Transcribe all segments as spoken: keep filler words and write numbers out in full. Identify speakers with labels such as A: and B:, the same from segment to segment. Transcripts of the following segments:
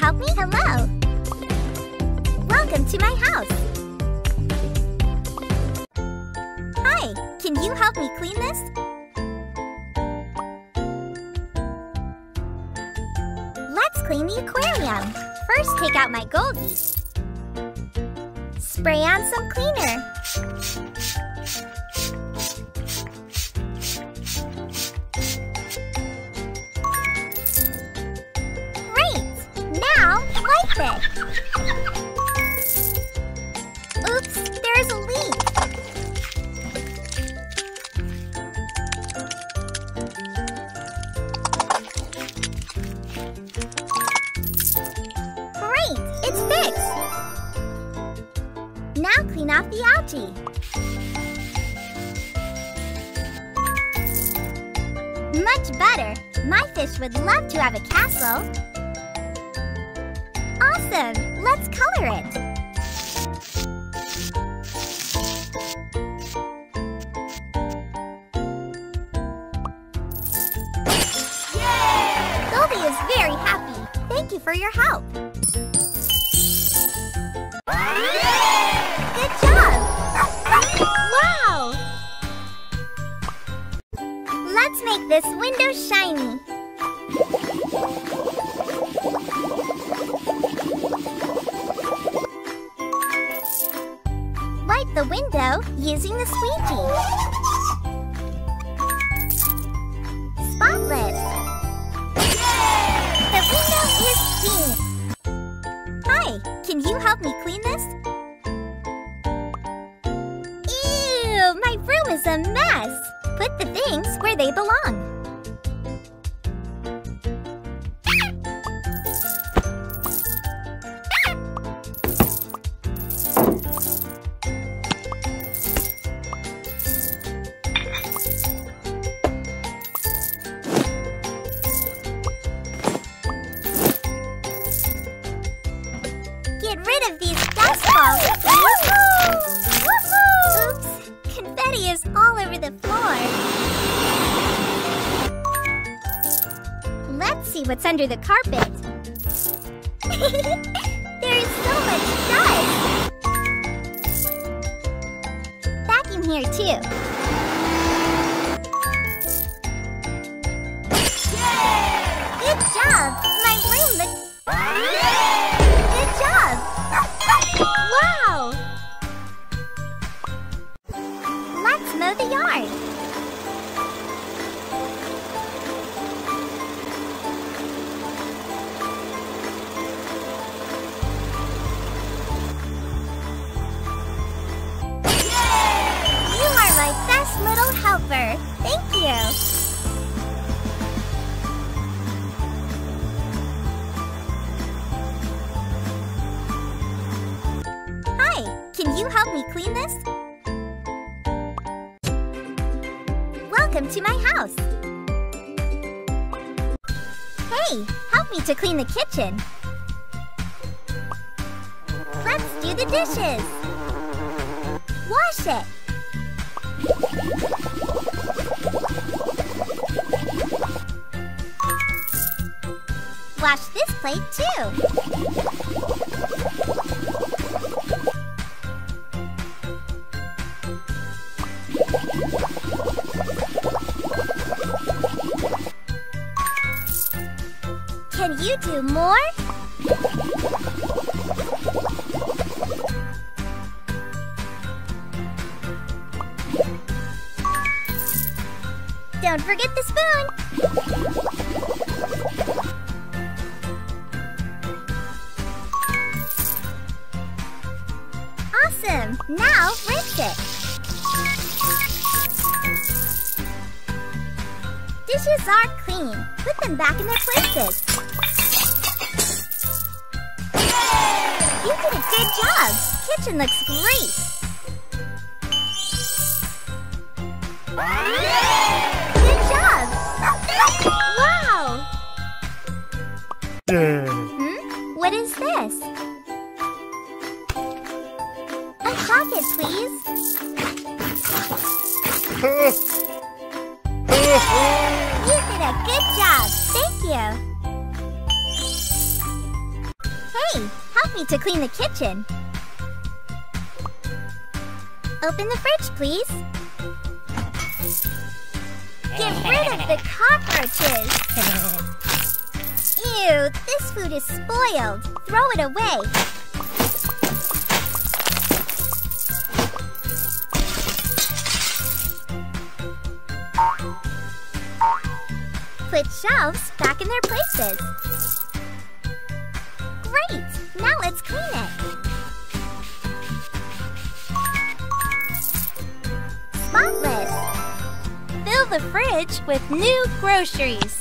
A: help me? Hello. Welcome to my house. Hi, can you help me clean this? Let's clean the aquarium. First, take out my Goldie. Spray on some cleaner. Wipe it. Oops, there's a leak. Great, it's fixed. Now clean off the algae. Much better. My fish would love to have a castle. Awesome! Let's color it! Yay! Goldie is very happy. Thank you for your help. Good job! Wow! Let's make this window shiny. Wipe the window using the squeegee. Spotless! Yay! The window is pink. Hi, can you help me clean this? Ew, my room is a mess. Put the things where they belong. Get rid of these dust balls! Woohoo! Woohoo! Oops! Confetti is all over the floor. Let's see what's under the carpet. There is so much dust! Vacuum here too. Yay! Good job! My room looks... Good job! Wow! Let's mow the yard. Yay! You are my best little helper. Thank you. Can you help me clean this? Welcome to my house. Hey, help me to clean the kitchen. Let's do the dishes. Wash it. Wash this plate too. Can you do more? Don't forget the spoon! Awesome! Now rinse it! Dishes are clean. Put them back in their places. You did a good job! Kitchen looks great! Good job! Wow! Hmm? What is this? A pocket, please! You did a good job! Thank you! me to clean the kitchen. Open the fridge, please. Get rid of the cockroaches. Ew, this food is spoiled. Throw it away. Put shelves back in their places. Great! Now let's clean it. Spotless. Fill the fridge with new groceries.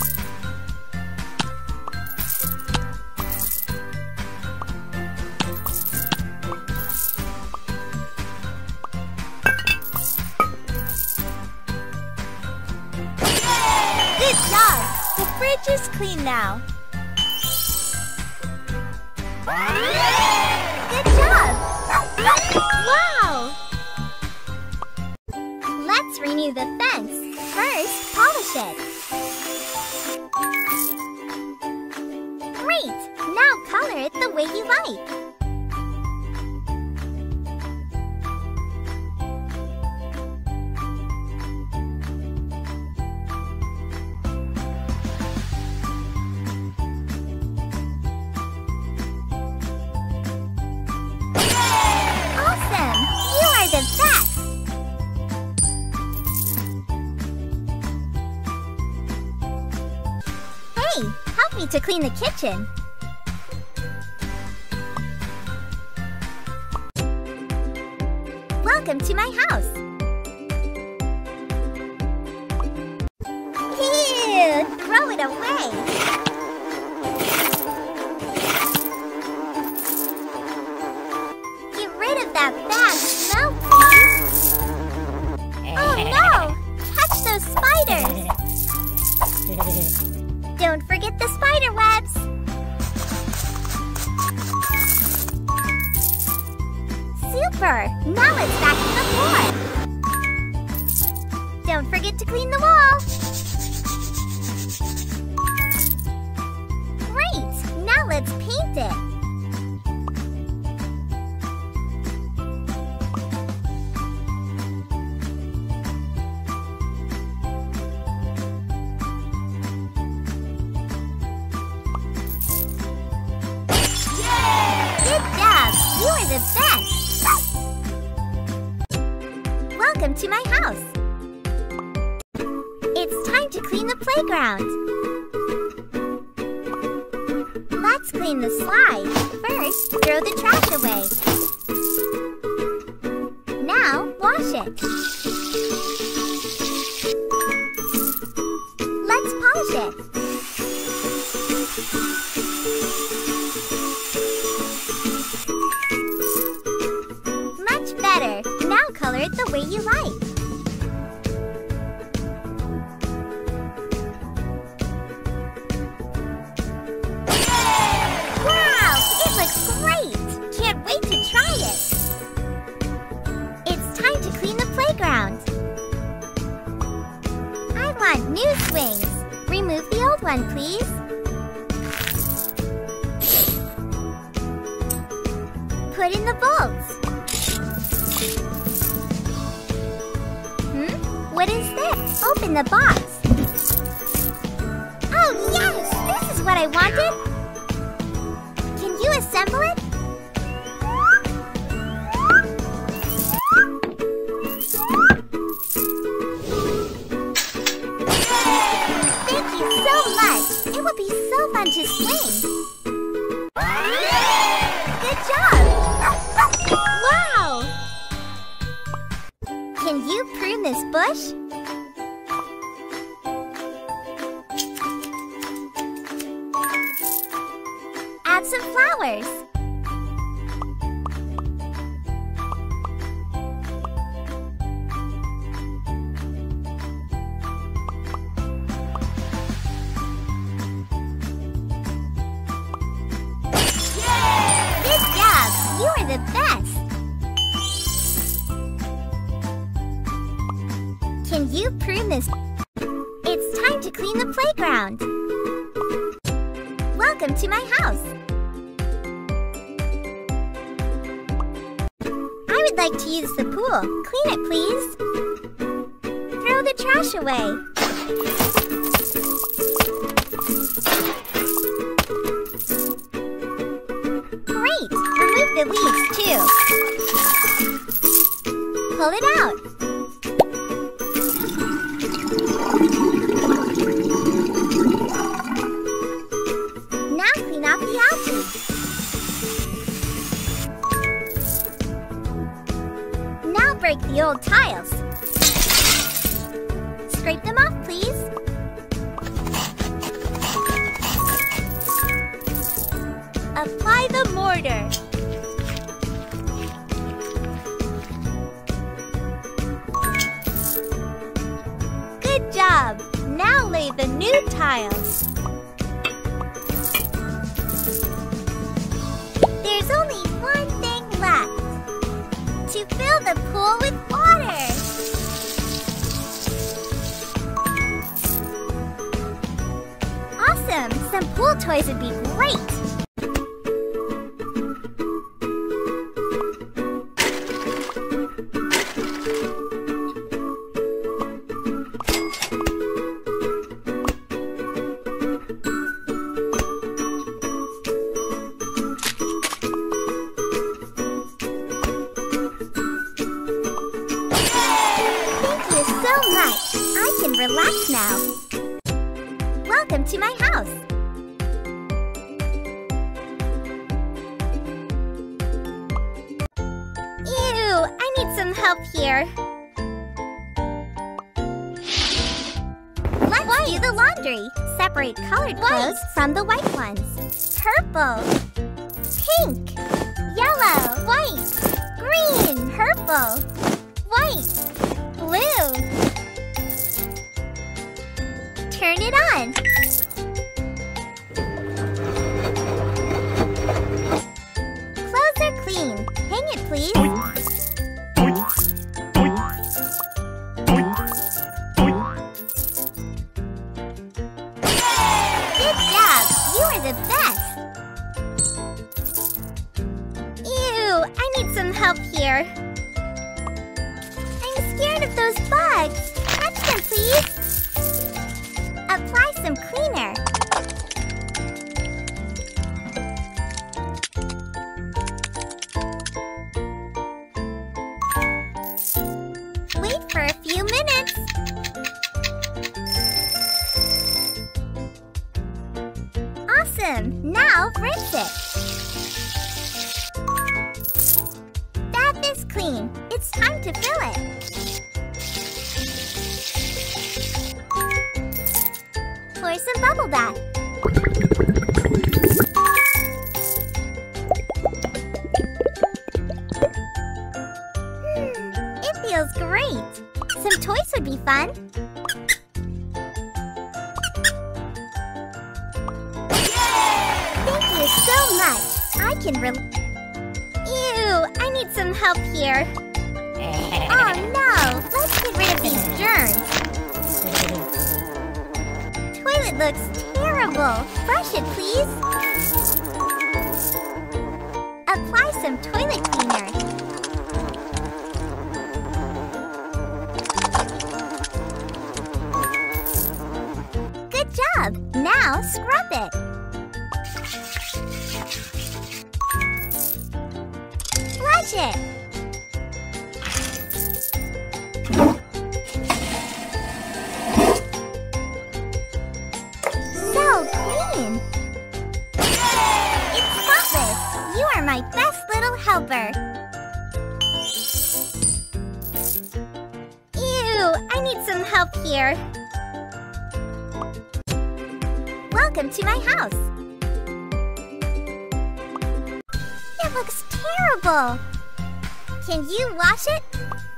A: Good job! The fridge is clean now. Good job! Wow! Let's renew the fence. First, polish it. Great! Now color it the way you like. Help me to clean the kitchen. Welcome to my house. Ew, throw it away. Get rid of that bad smell, please. Oh no! Catch those spiders! Don't forget the spider webs! Super! Now it's back to the floor! Don't forget to clean the wall! Great! Now let's paint it! You are the best! Welcome to my house. It's time to clean the playground. Let's clean the slide. First, throw the trash away. Now, wash it. Let's polish it. Better. Now color it the way you like. Wow! It looks great! Can't wait to try it! It's time to clean the playground. I want new swings. Remove the old one, please. Put in the bolts. What is this? Open the box. Oh, yes! This is what I wanted. Can you assemble it? Thank you so much. It will be so fun to swing. Good job! Wow! Can you prune this bush? Add some flowers. Yay! Good job! You are the best! Can you prune this? It's time to clean the playground. Welcome to my house. I'd like to use the pool. Clean it, please. Throw the trash away. Great! Remove the leaves, too. Pull it out. Now clean off the algae. Now break the old tiles. Scrape them off, please. Apply the mortar. Good job! Now lay the new tiles. There's only one thing left. To fill the pool with water. Awesome! Some pool toys would be great. I can relax now. Welcome to my house. Ew, I need some help here. Let's white. do the laundry. Separate colored white. clothes from the white ones. Purple, pink, yellow, white, green, purple, white, blue. Turn it on. Clothes are clean. Hang it, please. Good job. You are the best. Ew, I need some help here. I'm scared of those bugs. Touch them, please. Apply some cleaner. Wait for a few minutes. Awesome! Now rinse it. Bath is clean. It's time to fill it. Pour some bubble bath. Hmm, it feels great. Some toys would be fun. Thank you so much. I can rel- Ew, I need some help here. Oh no, let's get rid of these germs. Toilet looks terrible. Brush it, please. Apply some toilet cleaner. Good job. Now scrub it. Flush it. My best little helper. Ew, I need some help here. Welcome to my house. It looks terrible. Can you wash it?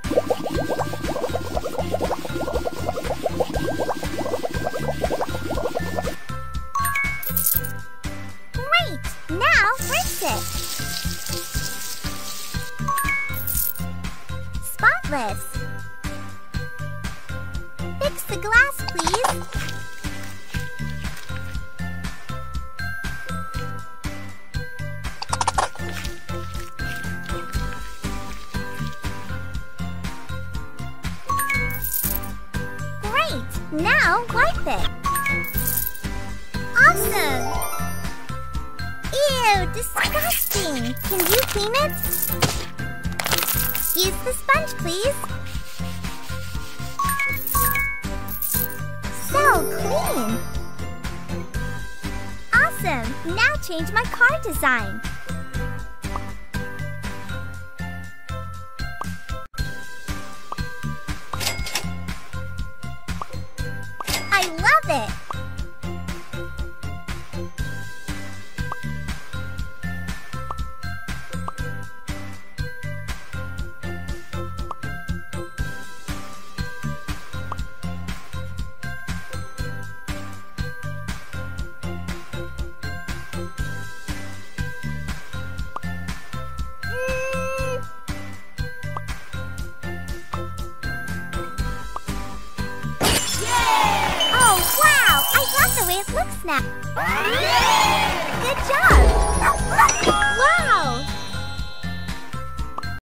A: Great! Now rinse it. Spotless. Fix the glass, please. flip it. Awesome! Ew, disgusting! Can you clean it? Use the sponge, please. So clean! Awesome! Now change my car design. I love it! The way it looks now. Good job! Wow!